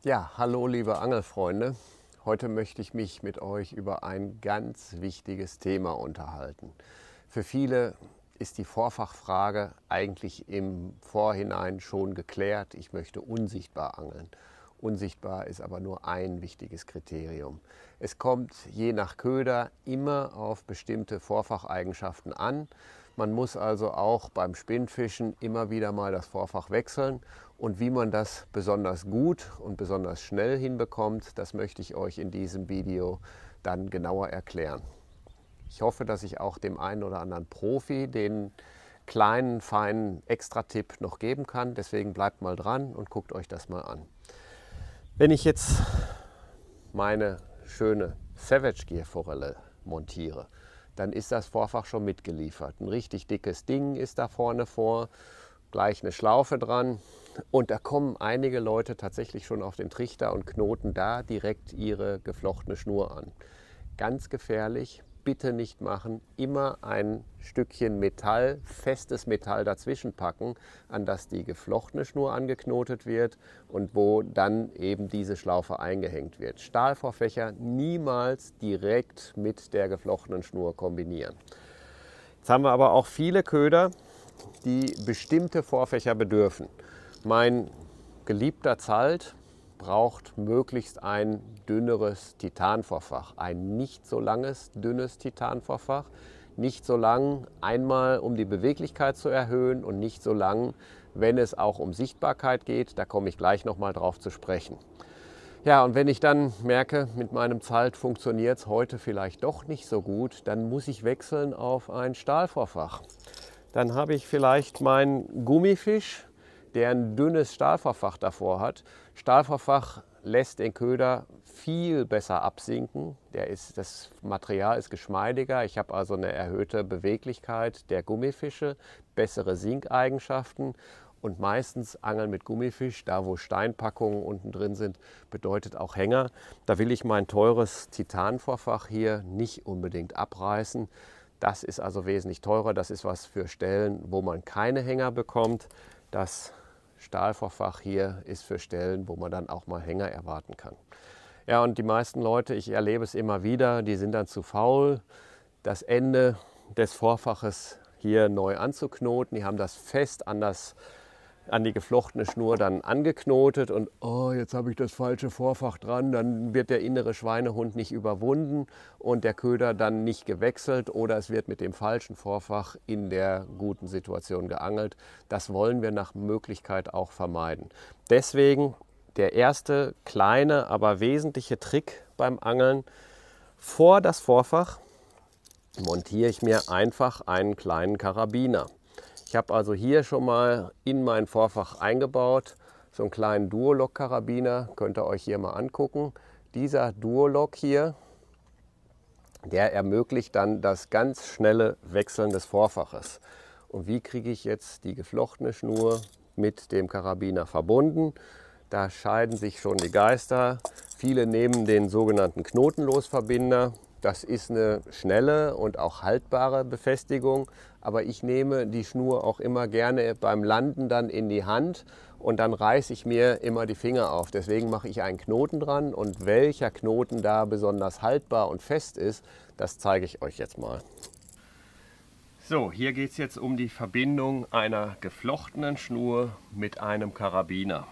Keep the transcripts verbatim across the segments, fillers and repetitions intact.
Ja, hallo liebe Angelfreunde. Heute möchte ich mich mit euch über ein ganz wichtiges Thema unterhalten. Für viele ist die Vorfachfrage eigentlich im Vorhinein schon geklärt. Ich möchte unsichtbar angeln. Unsichtbar ist aber nur ein wichtiges Kriterium. Es kommt je nach Köder immer auf bestimmte Vorfacheigenschaften an. Man muss also auch beim Spinnfischen immer wieder mal das Vorfach wechseln. Und wie man das besonders gut und besonders schnell hinbekommt, das möchte ich euch in diesem Video dann genauer erklären. Ich hoffe, dass ich auch dem einen oder anderen Profi den kleinen, feinen Extra-Tipp noch geben kann. Deswegen bleibt mal dran und guckt euch das mal an. Wenn ich jetzt meine schöne Savage Gear Forelle montiere, dann ist das Vorfach schon mitgeliefert. Ein richtig dickes Ding ist da vorne vor, gleich eine Schlaufe dran. Und da kommen einige Leute tatsächlich schon auf den Trichter und knoten da direkt ihre geflochtene Schnur an. Ganz gefährlich, bitte nicht machen. Immer ein Stückchen Metall, festes Metall dazwischen packen, an das die geflochtene Schnur angeknotet wird und wo dann eben diese Schlaufe eingehängt wird. Stahlvorfächer niemals direkt mit der geflochtenen Schnur kombinieren. Jetzt haben wir aber auch viele Köder, die bestimmte Vorfächer bedürfen. Mein geliebter Zalt braucht möglichst ein dünneres Titanvorfach, ein nicht so langes, dünnes Titanvorfach, nicht so lang einmal, um die Beweglichkeit zu erhöhen und nicht so lang, wenn es auch um Sichtbarkeit geht. Da komme ich gleich noch mal drauf zu sprechen. Ja, und wenn ich dann merke, mit meinem Zalt funktioniert es heute vielleicht doch nicht so gut, dann muss ich wechseln auf ein Stahlvorfach. Dann habe ich vielleicht meinen Gummifisch, der ein dünnes Stahlvorfach davor hat. Stahlvorfach lässt den Köder viel besser absinken. Der ist, das Material ist geschmeidiger. Ich habe also eine erhöhte Beweglichkeit der Gummifische, bessere Sinkeigenschaften. Und meistens Angeln mit Gummifisch, da wo Steinpackungen unten drin sind, bedeutet auch Hänger. Da will ich mein teures Titanvorfach hier nicht unbedingt abreißen. Das ist also wesentlich teurer. Das ist was für Stellen, wo man keine Hänger bekommt. Das Stahlvorfach hier ist für Stellen, wo man dann auch mal Hänger erwarten kann. Ja, und die meisten Leute, ich erlebe es immer wieder, die sind dann zu faul, das Ende des Vorfaches hier neu anzuknoten. Die haben das fest an das an die geflochtene Schnur dann angeknotet und oh, jetzt habe ich das falsche Vorfach dran, dann wird der innere Schweinehund nicht überwunden und der Köder dann nicht gewechselt oder es wird mit dem falschen Vorfach in der guten Situation geangelt. Das wollen wir nach Möglichkeit auch vermeiden. Deswegen der erste kleine, aber wesentliche Trick beim Angeln: Vor das Vorfach montiere ich mir einfach einen kleinen Karabiner. Ich habe also hier schon mal in mein Vorfach eingebaut so einen kleinen Duolog-Karabiner, könnt ihr euch hier mal angucken. Dieser Duolog hier, der ermöglicht dann das ganz schnelle Wechseln des Vorfaches. Und wie kriege ich jetzt die geflochtene Schnur mit dem Karabiner verbunden? Da scheiden sich schon die Geister. Viele nehmen den sogenannten Knotenlosverbinder. Das ist eine schnelle und auch haltbare Befestigung, aber ich nehme die Schnur auch immer gerne beim Landen dann in die Hand und dann reiße ich mir immer die Finger auf. Deswegen mache ich einen Knoten dran und welcher Knoten da besonders haltbar und fest ist, das zeige ich euch jetzt mal. So, hier geht es jetzt um die Verbindung einer geflochtenen Schnur mit einem Karabiner.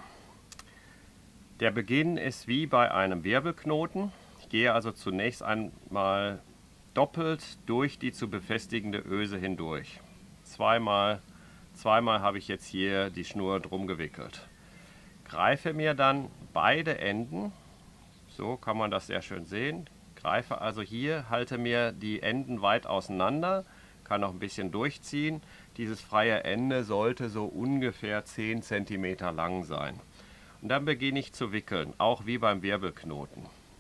Der Beginn ist wie bei einem Wirbelknoten. Ich gehe also zunächst einmal doppelt durch die zu befestigende Öse hindurch. Zweimal, zweimal habe ich jetzt hier die Schnur drum gewickelt. Greife mir dann beide Enden, so kann man das sehr schön sehen, greife also hier, halte mir die Enden weit auseinander, kann noch ein bisschen durchziehen. Dieses freie Ende sollte so ungefähr zehn Zentimeter lang sein. Und dann beginne ich zu wickeln, auch wie beim Wirbelknoten.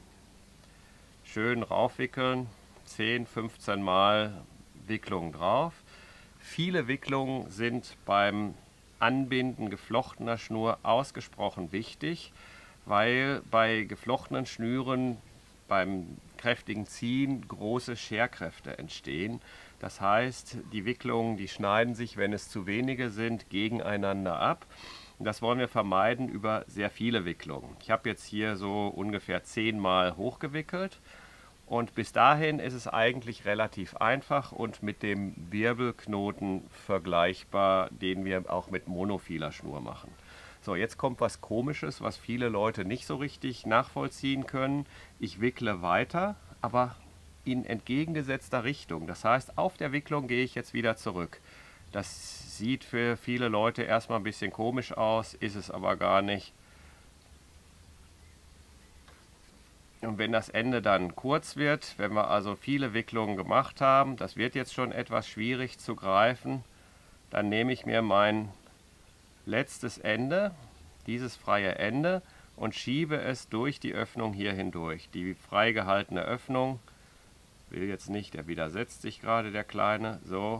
Schön raufwickeln, zehn, fünfzehn Mal Wicklung drauf. Viele Wicklungen sind beim Anbinden geflochtener Schnur ausgesprochen wichtig, weil bei geflochtenen Schnüren beim kräftigen Ziehen große Scherkräfte entstehen. Das heißt, die Wicklungen, die schneiden sich, wenn es zu wenige sind, gegeneinander ab. Und das wollen wir vermeiden über sehr viele Wicklungen. Ich habe jetzt hier so ungefähr zehnmal hochgewickelt. Und bis dahin ist es eigentlich relativ einfach und mit dem Wirbelknoten vergleichbar, den wir auch mit monofiler Schnur machen. So, jetzt kommt was Komisches, was viele Leute nicht so richtig nachvollziehen können. Ich wickle weiter, aber in entgegengesetzter Richtung. Das heißt, auf der Wicklung gehe ich jetzt wieder zurück. Das sieht für viele Leute erstmal ein bisschen komisch aus, ist es aber gar nicht. Und wenn das Ende dann kurz wird, wenn wir also viele Wicklungen gemacht haben, das wird jetzt schon etwas schwierig zu greifen, dann nehme ich mir mein letztes Ende, dieses freie Ende, und schiebe es durch die Öffnung hier hindurch. Die freigehaltene Öffnung, will jetzt nicht, der widersetzt sich gerade, der Kleine, so,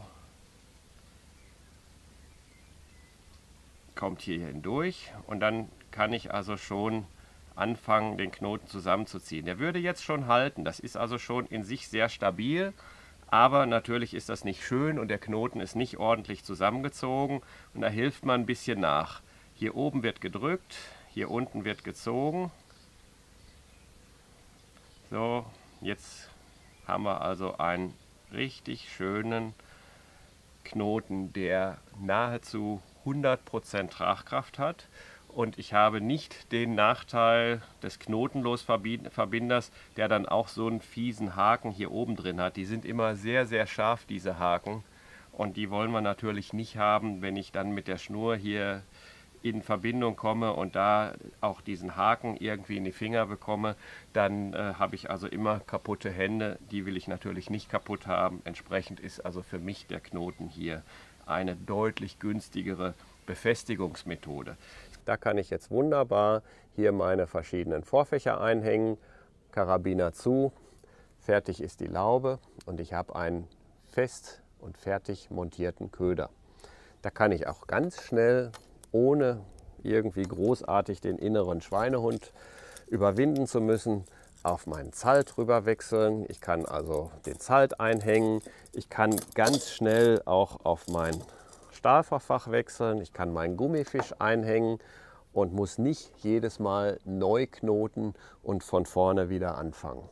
kommt hier hindurch und dann kann ich also schon anfangen, den Knoten zusammenzuziehen. Der würde jetzt schon halten, das ist also schon in sich sehr stabil, aber natürlich ist das nicht schön und der Knoten ist nicht ordentlich zusammengezogen und da hilft man ein bisschen nach. Hier oben wird gedrückt, hier unten wird gezogen. So, jetzt haben wir also einen richtig schönen Knoten, der nahezu hundert Prozent Tragkraft hat. Und ich habe nicht den Nachteil des Knotenlosverbinders, der dann auch so einen fiesen Haken hier oben drin hat. Die sind immer sehr, sehr scharf, diese Haken. Und die wollen wir natürlich nicht haben, wenn ich dann mit der Schnur hier in Verbindung komme und da auch diesen Haken irgendwie in die Finger bekomme. Dann äh, habe ich also immer kaputte Hände. Die will ich natürlich nicht kaputt haben. Entsprechend ist also für mich der Knoten hier eine deutlich günstigere Befestigungsmethode. Da kann ich jetzt wunderbar hier meine verschiedenen Vorfächer einhängen, Karabiner zu, fertig ist die Laube und ich habe einen fest und fertig montierten Köder. Da kann ich auch ganz schnell, ohne irgendwie großartig den inneren Schweinehund überwinden zu müssen, auf meinen Zalt drüber wechseln. Ich kann also den Zalt einhängen, ich kann ganz schnell auch auf mein Stahlverfach wechseln, ich kann meinen Gummifisch einhängen und muss nicht jedes Mal neu knoten und von vorne wieder anfangen.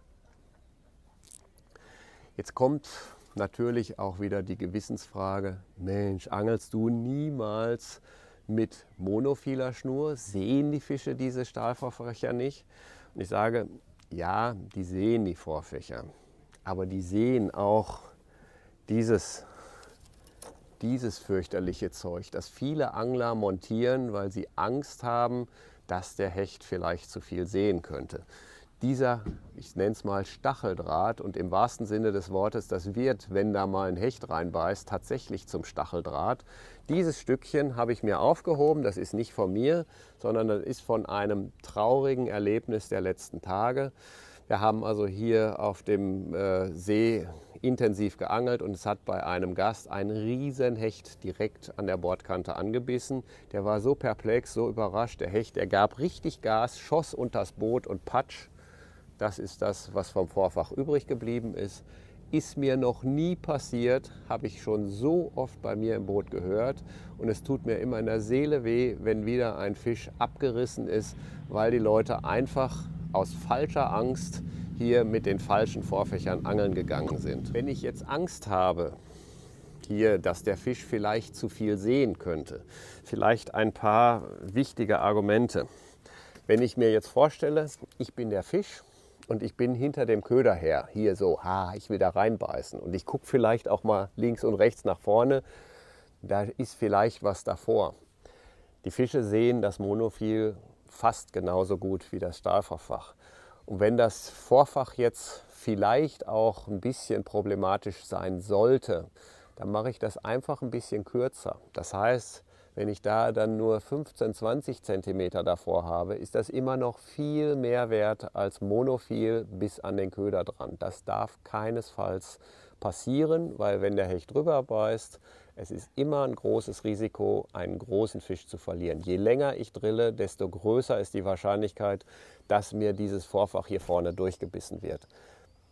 Jetzt kommt natürlich auch wieder die Gewissensfrage, Mensch, angelst du niemals mit monofiler Schnur? Sehen die Fische diese Stahlvorfächer nicht? Und ich sage, ja, die sehen die Vorfächer, aber die sehen auch dieses Dieses fürchterliche Zeug, das viele Angler montieren, weil sie Angst haben, dass der Hecht vielleicht zu viel sehen könnte. Dieser, ich nenne es mal Stacheldraht und im wahrsten Sinne des Wortes, das wird, wenn da mal ein Hecht reinbeißt, tatsächlich zum Stacheldraht. Dieses Stückchen habe ich mir aufgehoben, das ist nicht von mir, sondern das ist von einem traurigen Erlebnis der letzten Tage. Wir haben also hier auf dem äh, See intensiv geangelt und es hat bei einem Gast ein Riesenhecht direkt an der Bordkante angebissen. Der war so perplex, so überrascht. Der Hecht, der gab richtig Gas, schoss unters Boot und patsch. Das ist das, was vom Vorfach übrig geblieben ist. Ist mir noch nie passiert, habe ich schon so oft bei mir im Boot gehört. Und es tut mir immer in der Seele weh, wenn wieder ein Fisch abgerissen ist, weil die Leute einfach aus falscher Angst hier mit den falschen Vorfächern angeln gegangen sind. Wenn ich jetzt Angst habe, hier, dass der Fisch vielleicht zu viel sehen könnte, vielleicht ein paar wichtige Argumente. Wenn ich mir jetzt vorstelle, ich bin der Fisch und ich bin hinter dem Köder her, hier so, ha, ich will da reinbeißen und ich gucke vielleicht auch mal links und rechts nach vorne, da ist vielleicht was davor. Die Fische sehen das Monofil fast genauso gut wie das Stahlverfach. Und wenn das Vorfach jetzt vielleicht auch ein bisschen problematisch sein sollte, dann mache ich das einfach ein bisschen kürzer. Das heißt, wenn ich da dann nur fünfzehn, zwanzig Zentimeter davor habe, ist das immer noch viel mehr wert als Monofil bis an den Köder dran. Das darf keinesfalls passieren, weil wenn der Hecht drüber beißt, es ist immer ein großes Risiko, einen großen Fisch zu verlieren. Je länger ich drille, desto größer ist die Wahrscheinlichkeit, dass mir dieses Vorfach hier vorne durchgebissen wird.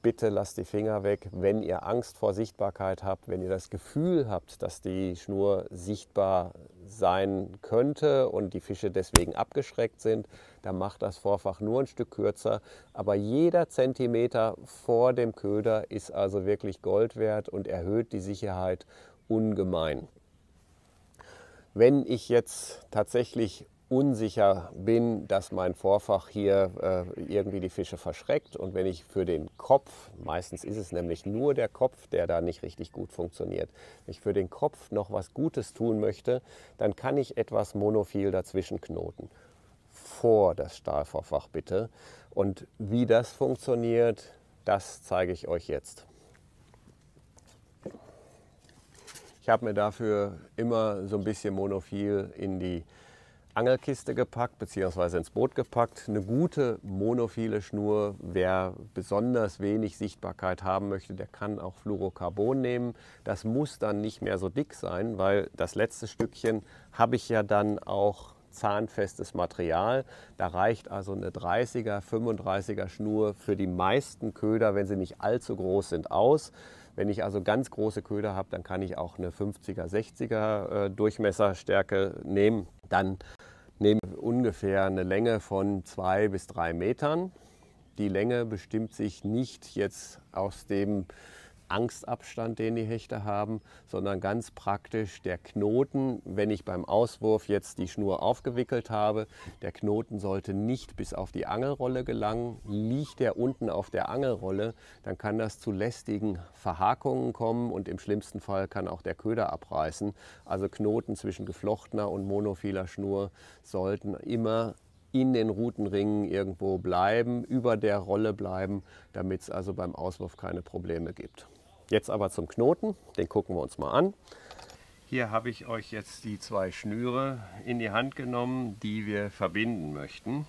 bitte lasst die Finger weg, wenn ihr Angst vor Sichtbarkeit habt, wenn ihr das Gefühl habt, dass die Schnur sichtbar sein könnte und die Fische deswegen abgeschreckt sind, dann macht das Vorfach nur ein Stück kürzer. Aber jeder Zentimeter vor dem Köder ist also wirklich Gold wert und erhöht die Sicherheit ungemein. Wenn ich jetzt tatsächlich unsicher bin, dass mein Vorfach hier äh, irgendwie die Fische verschreckt und wenn ich für den Kopf, meistens ist es nämlich nur der Kopf, der da nicht richtig gut funktioniert, wenn ich für den Kopf noch was Gutes tun möchte, dann kann ich etwas Monofiel dazwischen knoten. Vor das Stahlvorfach bitte. Und wie das funktioniert, das zeige ich euch jetzt. Ich habe mir dafür immer so ein bisschen Monofiel in die Angelkiste gepackt bzw. ins Boot gepackt. Eine gute monophile Schnur, wer besonders wenig Sichtbarkeit haben möchte, der kann auch Fluorocarbon nehmen. Das muss dann nicht mehr so dick sein, weil das letzte Stückchen habe ich ja dann auch zahnfestes Material. Da reicht also eine dreißiger, fünfunddreißiger Schnur für die meisten Köder, wenn sie nicht allzu groß sind, aus. Wenn ich also ganz große Köder habe, dann kann ich auch eine fünfziger, sechziger Durchmesserstärke nehmen. Dann nehme ich ungefähr eine Länge von zwei bis drei Metern. Die Länge bestimmt sich nicht jetzt aus dem Angstabstand, den die Hechte haben, sondern ganz praktisch der Knoten, wenn ich beim Auswurf jetzt die Schnur aufgewickelt habe, der Knoten sollte nicht bis auf die Angelrolle gelangen. Liegt der unten auf der Angelrolle, dann kann das zu lästigen Verhakungen kommen und im schlimmsten Fall kann auch der Köder abreißen. Also Knoten zwischen geflochtener und monophiler Schnur sollten immer in den Rutenringen irgendwo bleiben, über der Rolle bleiben, damit es also beim Auswurf keine Probleme gibt. Jetzt aber zum Knoten, den gucken wir uns mal an. Hier habe ich euch jetzt die zwei Schnüre in die Hand genommen, die wir verbinden möchten.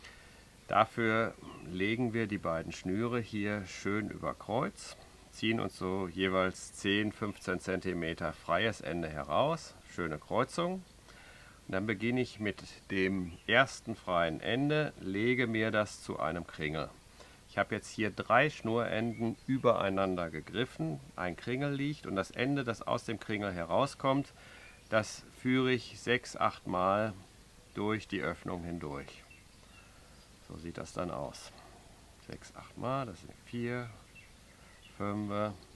Dafür legen wir die beiden Schnüre hier schön über Kreuz, ziehen uns so jeweils zehn, fünfzehn Zentimeter freies Ende heraus, schöne Kreuzung. Und dann beginne ich mit dem ersten freien Ende, lege mir das zu einem Kringel. Ich habe jetzt hier drei Schnurenden übereinander gegriffen, ein Kringel liegt und das Ende, das aus dem Kringel herauskommt, das führe ich sechs, acht Mal durch die Öffnung hindurch. So sieht das dann aus. Sechs, acht Mal, das sind vier, fünf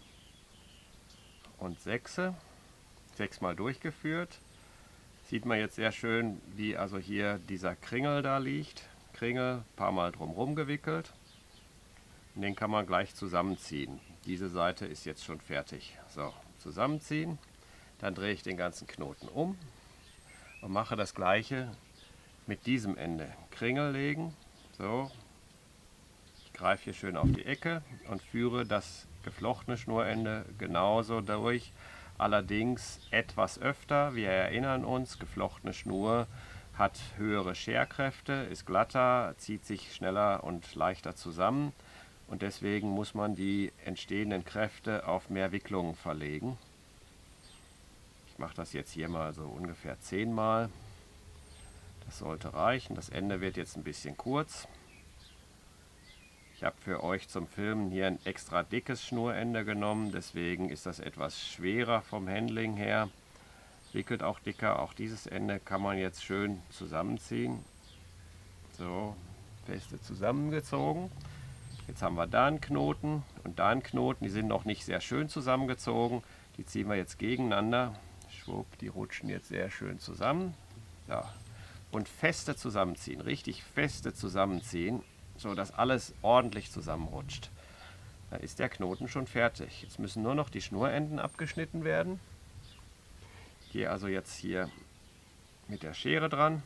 und sechs. Sechs Mal durchgeführt. Sieht man jetzt sehr schön, wie also hier dieser Kringel da liegt. Kringel, ein paar Mal drumherum gewickelt. Und den kann man gleich zusammenziehen. Diese Seite ist jetzt schon fertig. So, zusammenziehen. Dann drehe ich den ganzen Knoten um und mache das gleiche mit diesem Ende. Kringel legen. So. Ich greife hier schön auf die Ecke und führe das geflochtene Schnurende genauso durch. Allerdings etwas öfter. Wir erinnern uns, geflochtene Schnur hat höhere Scherkräfte, ist glatter, zieht sich schneller und leichter zusammen. Und deswegen muss man die entstehenden Kräfte auf mehr Wicklungen verlegen. Ich mache das jetzt hier mal so ungefähr zehn Mal. Das sollte reichen. Das Ende wird jetzt ein bisschen kurz. Ich habe für euch zum Filmen hier ein extra dickes Schnurende genommen, deswegen ist das etwas schwerer vom Handling her. Wickelt auch dicker, auch dieses Ende kann man jetzt schön zusammenziehen. So, feste zusammengezogen. Jetzt haben wir da einen Knoten und da einen Knoten, die sind noch nicht sehr schön zusammengezogen. Die ziehen wir jetzt gegeneinander. Schwupp, die rutschen jetzt sehr schön zusammen. Ja. Und feste zusammenziehen, richtig feste zusammenziehen, so dass alles ordentlich zusammenrutscht. Da ist der Knoten schon fertig. Jetzt müssen nur noch die Schnurenden abgeschnitten werden. Ich gehe also jetzt hier mit der Schere dran.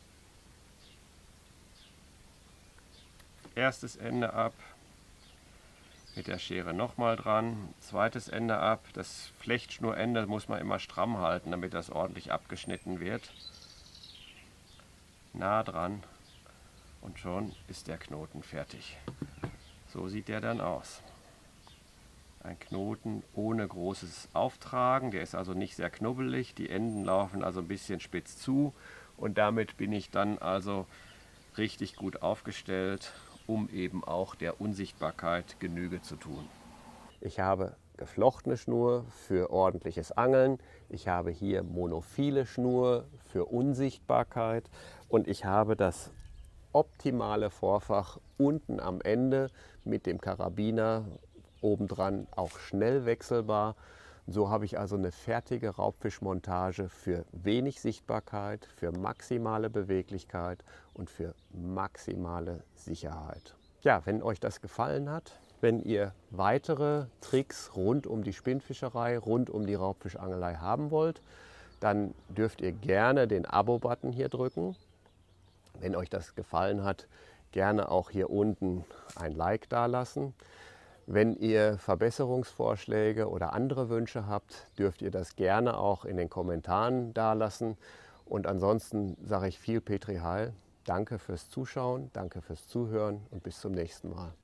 Erstes Ende ab, mit der Schere nochmal dran, zweites Ende ab. Das Flechtschnurende muss man immer stramm halten, damit das ordentlich abgeschnitten wird. Nah dran und schon ist der Knoten fertig. So sieht der dann aus. Ein Knoten ohne großes Auftragen, der ist also nicht sehr knubbelig, die Enden laufen also ein bisschen spitz zu und damit bin ich dann also richtig gut aufgestellt um eben auch der Unsichtbarkeit Genüge zu tun. Ich habe geflochtene Schnur für ordentliches Angeln, ich habe hier monophile Schnur für Unsichtbarkeit und ich habe das optimale Vorfach unten am Ende mit dem Karabiner obendran auch schnell wechselbar. So habe ich also eine fertige Raubfischmontage für wenig Sichtbarkeit, für maximale Beweglichkeit und für maximale Sicherheit. Ja, wenn euch das gefallen hat, wenn ihr weitere Tricks rund um die Spinnfischerei, rund um die Raubfischangelei haben wollt, dann dürft ihr gerne den Abo-Button hier drücken. Wenn euch das gefallen hat, gerne auch hier unten ein Like dalassen. Wenn ihr Verbesserungsvorschläge oder andere Wünsche habt, dürft ihr das gerne auch in den Kommentaren dalassen. Und ansonsten sage ich viel Petri Heil. Danke fürs Zuschauen, danke fürs Zuhören und bis zum nächsten Mal.